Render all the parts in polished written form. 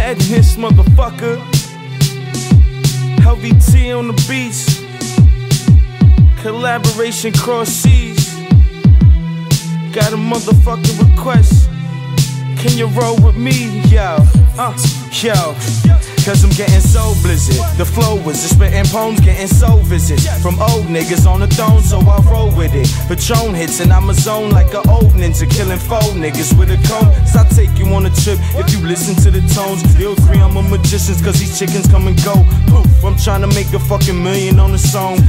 Madness, motherfucker. LVT on the beats. Collaboration cross seas. Got a motherfucking request. Can you roll with me, yo? Yo. Cause I'm getting so blizzard. The flow was just spitting poems, getting so visits from old niggas on the throne, so I roll with it. Patron hits and I'm a zone like an old ninja, killing faux niggas with a comb. So I take you on a trip if you listen to the tones. You'll agree I'm a magician cause these chickens come and go. Poof, I'm trying to make a fucking million on the song.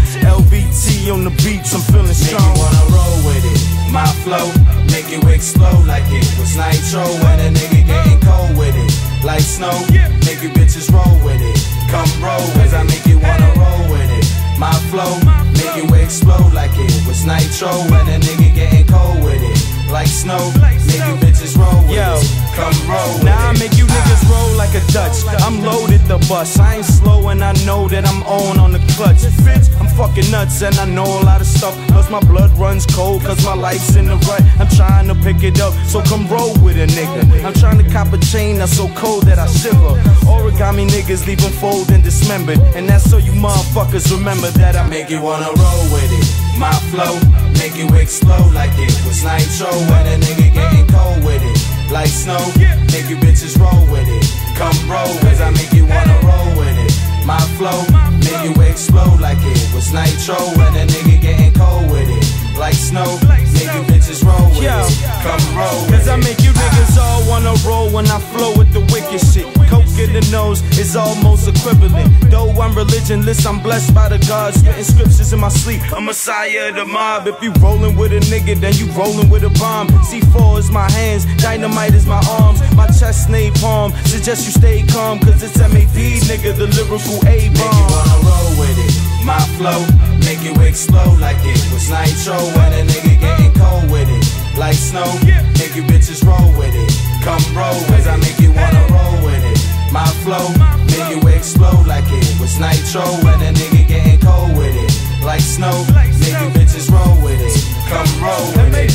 LVT on the beats, I'm feeling strong. Make you wanna roll with it. My flow, make you explode like it was nitro. When a nigga getting cold with it, like snow. Make you bitches roll with it. Come roll, cause I make you wanna roll with it. My flow, make you explode like it was nitro. When a nigga getting cold with it, like snow. Make you bitches roll with it. Come roll with it. Now I make you niggas roll like a Dutch. I'm loaded the bus, I ain't slow and I know that I'm on the clutch. Bitch, I'm fucking nuts and I know a lot of stuff. Plus my blood runs cold cause my life's in the rut. I'm trying to pick it up, so come roll with a nigga. I'm trying to cop a chain that's so cold that I shiver. Origami niggas leave them fold and dismembered. And that's so you motherfuckers remember that I make you wanna roll with it. My flow, make you explode like it was nitro. When a nigga getting cold with it, like snow. Make you bitches roll with it. Come roll, cause I make you wanna roll with it. My flow, make you explode like it was nitro. When a nigga getting cold with it, like snow. Make you bitches roll with it. Come roll with it. Cause I make you niggas all wanna roll when I flow with the wicked shit. Coke in the nose is almost equivalent. Though I'm religionless, I'm blessed by the gods. Spitting scriptures in my sleep, a messiah of the mob. If you rollin' with a nigga, then you rollin' with a bomb. C4 is my hands, dynamite is my arms. My chest napalm, suggest you stay calm. Cause it's MAD, nigga, the lyrical A-bomb. Make you wanna roll with it. My flow, make you explode like it was nitro. When a nigga getting cold with it, like snow. Make you bitches roll with it. Come roll, cause I make you wanna roll with it. My flow, make you explode like it was nitro. When a nigga getting cold with it, like snow. Make you bitches roll with it. Come roll with it.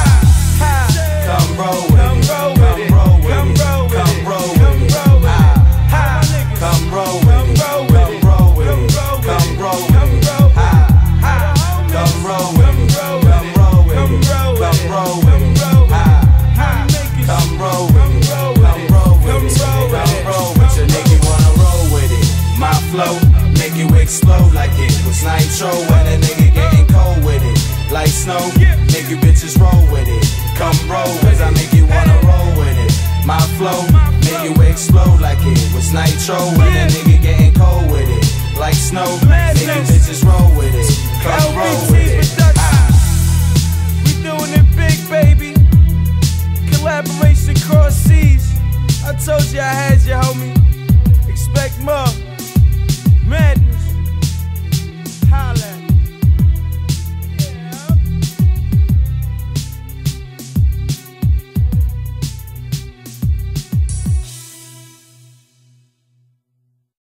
Come roll with it. Come roll with it. Come roll with it. Come roll with it. Come roll with it. Come roll with it. Come roll with it. Come roll with it. Come roll with it. Come roll with it. Come roll with it. Come roll with it. Nigga wanna roll with it. My flow, make you explode like it was nitro. When a nigga getting cold with it, like snow. Make you bitches roll with it. Come roll, cause I make you wanna roll with it. My flow, make you explode like it was nitro. When a nigga getting cold with it, like snow. Make you bitches roll with it. Come roll with it.